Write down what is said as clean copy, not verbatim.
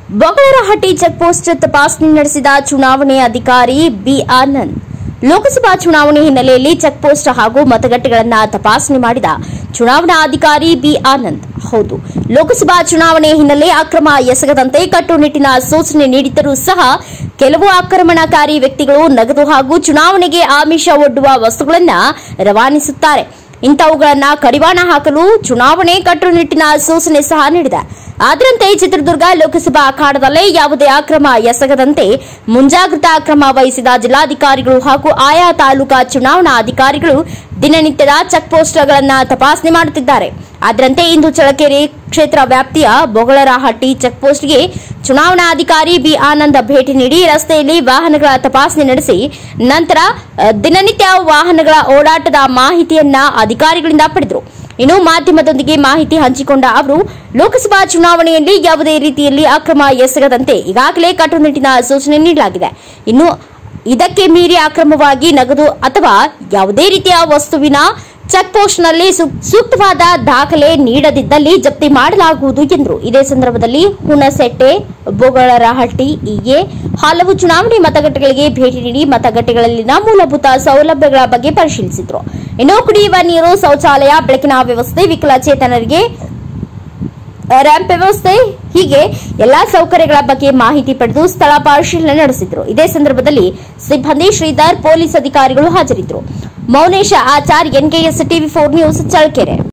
ಬೊಗಳರಹಟ್ಟಿ checkpost ತಪಾಸಣೆ ನಡೆಸಿದ ಚುನಾವಣೆ ಅಧಿಕಾರಿ ಬಿ ಆನಂದ್. ಲೋಕಸಭಾ ಚುನಾವಣೆ ಹಿನ್ನೆಲೆಯಲ್ಲಿ ಚೆಕ್ಪೋಸ್ಟ್ ಹಾಗೂ ಮತಗಟ್ಟೆಗಳನ್ನು ತಪಾಸಣೆ ಮಾಡಿದ ಚುನಾವಣಾ ಅಧಿಕಾರಿ ಬಿ ಆನಂದ್. ಹೌದು, ಲೋಕಸಭಾ ಚುನಾವಣೆ ಹಿನ್ನೆಲೆ ಅಕ್ರಮ ಎಸಗದಂತೆ ಕಟ್ಟುನಿಟ್ಟಿನ ಸೂಚನೆ ನೀಡಿದ್ದರೂ ಸಹ ಕೆಲವು ಆಕ್ರಮಣಕಾರಿ ವ್ಯಕ್ತಿಗಳು ನಗದು ಹಾಗೂ ಚುನಾವಣೆಗೆ ಆಮಿಷ ಒಡ್ಡುವ ವಸ್ತುಗಳನ್ನು ರವಾನಿಸುತ್ತಾರೆ. ಇಂಥವುಗಳನ್ನು ಕಡಿವಾಣ ಹಾಕಲು ಚುನಾವಣೆ ಕಟ್ಟುನಿಟ್ಟಿನ ಸೂಚನೆ ಸಹ ನೀಡಿದೆ. ಅದರಂತೆ ಚಿತ್ರದುರ್ಗ ಲೋಕಸಭಾ ಅಖಾಡದಲ್ಲೇ ಯಾವುದೇ ಅಕ್ರಮ ಎಸಗದಂತೆ ಮುಂಜಾಗ್ರತಾ ಕ್ರಮ ವಹಿಸಿದ ಜಿಲ್ಲಾಧಿಕಾರಿಗಳು ಹಾಗೂ ಆಯಾ ತಾಲೂಕಾ ಚುನಾವಣಾ ಅಧಿಕಾರಿಗಳು ದಿನನಿತ್ಯದ ಚೆಕ್ಪೋಸ್ಟ್ಗಳನ್ನು ತಪಾಸಣೆ ಮಾಡುತ್ತಿದ್ದಾರೆ. ಅದರಂತೆ ಇಂದು ಚಳ್ಳಕೆರೆ ಕ್ಷೇತ್ರ ವ್ಯಾಪ್ತಿಯ ಬೊಗಳರಹಟ್ಟಿ ಚೆಕ್ಪೋಸ್ಟ್ಗೆ ಚುನಾವಣಾಧಿಕಾರಿ ಬಿ ಆನಂದ್ ಭೇಟಿ ನೀಡಿ ರಸ್ತೆಯಲ್ಲಿ ವಾಹನಗಳ ತಪಾಸಣೆ ನಡೆಸಿ ನಂತರ ದಿನನಿತ್ಯ ವಾಹನಗಳ ಓಡಾಟದ ಮಾಹಿತಿಯನ್ನ ಅಧಿಕಾರಿಗಳಿಂದ ಪಡೆದರು. ಇನ್ನು ಮಾಧ್ಯಮದೊಂದಿಗೆ ಮಾಹಿತಿ ಹಂಚಿಕೊಂಡ ಅವರು, ಲೋಕಸಭಾ ಚುನಾವಣೆಯಲ್ಲಿ ಯಾವುದೇ ರೀತಿಯಲ್ಲಿ ಅಕ್ರಮ ಎಸಗದಂತೆ ಈಗಾಗಲೇ ಕಟ್ಟುನಿಟ್ಟಿನ ಸೂಚನೆ ನೀಡಲಾಗಿದೆ. ಇನ್ನು ಇದಕ್ಕೆ ಮೀರಿ ಅಕ್ರಮವಾಗಿ ನಗದು ಅಥವಾ ಯಾವುದೇ ರೀತಿಯ ವಸ್ತುವಿನ ಚೆಕ್ಪೋಸ್ಟ್ನಲ್ಲಿ ಸೂಕ್ತವಾದ ದಾಖಲೆ ನೀಡದಿದ್ದಲ್ಲಿ ಜಪ್ತಿ ಮಾಡಲಾಗುವುದು ಎಂದರು. ಇದೇ ಸಂದರ್ಭದಲ್ಲಿ ಹುಣಸೆಟ್ಟೆ, ಬೊಗಳರಹಟ್ಟಿ ಹೀಗೆ ಹಲವು ಚುನಾವಣೆ ಮತಗಟ್ಟೆಗಳಿಗೆ ಭೇಟಿ ನೀಡಿ ಮತಗಟ್ಟೆಗಳಲ್ಲಿನ ಮೂಲಭೂತ ಸೌಲಭ್ಯಗಳ ಬಗ್ಗೆ ಪರಿಶೀಲಿಸಿದರು. ಇನ್ನು ಕುಡಿಯುವ ನೀರು, ಶೌಚಾಲಯ, ಬೆಳಕಿನ ವ್ಯವಸ್ಥೆ, ವಿಕಲಚೇತನರಿಗೆ ರ್ಯಾಂಪ್ ವ್ಯವಸ್ಥೆ ಹೀಗೆ ಎಲ್ಲಾ ಸೌಕರ್ಯಗಳ ಬಗ್ಗೆ ಮಾಹಿತಿ ಪಡೆದು ಸ್ಥಳ ಪರಿಶೀಲನೆ ನಡೆಸಿದರು. ಇದೇ ಸಂದರ್ಭದಲ್ಲಿ ಸಿಬ್ಬಂದಿ, ಶ್ರೀಧರ್, ಪೊಲೀಸ್ ಅಧಿಕಾರಿಗಳು ಹಾಜರಿದ್ದರು. Mounesha Achar, NKS TV4 news, Challakere.